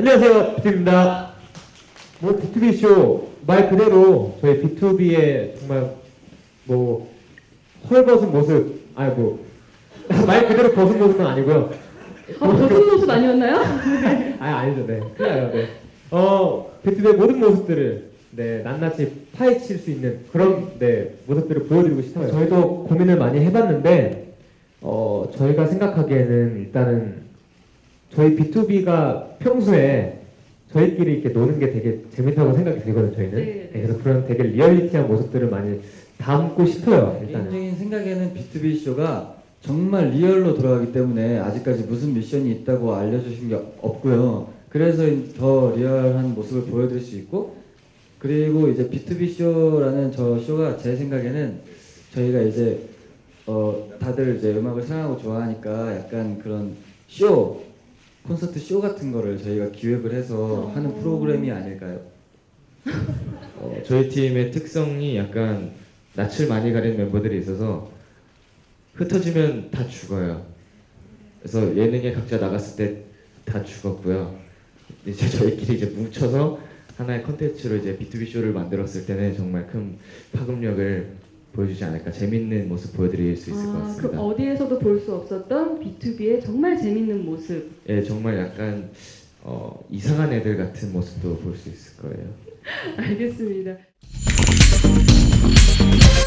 안녕하세요, 비투비입니다. 뭐 비투비 쇼 말 그대로 저희 비투비의 정말 뭐 헐벗은 모습, 아니 뭐 말 그대로 벗은 모습은 아니고요. 벗은 모습 아니었나요? 아니죠, 네. 큰일 나요, 네. 비투비의 모든 모습들을 네 낱낱이 파헤칠 수 있는 그런 네 모습들을 보여드리고 싶어요. 저희도 고민을 많이 해봤는데 저희가 생각하기에는 일단은 저희 비투비가 평소에 저희끼리 이렇게 노는 게 되게 재밌다고 생각이 들거든요, 저희는. 네. 그래서 그런 되게 리얼리티한 모습들을 많이 담고 싶어요, 일단은. 개인적인 생각에는 비투비 쇼가 정말 리얼로 돌아가기 때문에 아직까지 무슨 미션이 있다고 알려주신 게 없고요. 그래서 더 리얼한 모습을 보여드릴 수 있고, 그리고 이제 비투비 쇼라는 저 쇼가 제 생각에는 저희가 이제 다들 이제 음악을 사랑하고 좋아하니까 약간 그런 쇼, 콘서트 쇼 같은 거를 저희가 기획을 해서 하는 프로그램이 아닐까요? 저희 팀의 특성이 약간 낯을 많이 가리는 멤버들이 있어서 흩어지면 다 죽어요. 그래서 예능에 각자 나갔을 때 다 죽었고요. 이제 저희끼리 이제 뭉쳐서 하나의 컨텐츠로 이제 비투비 쇼를 만들었을 때는 정말 큰 파급력을 보여주지 않을까, 재밌는 모습 보여드릴 수 있을 것 그 같습니다. 어디에서도 볼 수 없었던 비투비의 정말 재밌는 모습. 예, 정말 약간 이상한 애들 같은 모습도 볼 수 있을 거예요. 알겠습니다.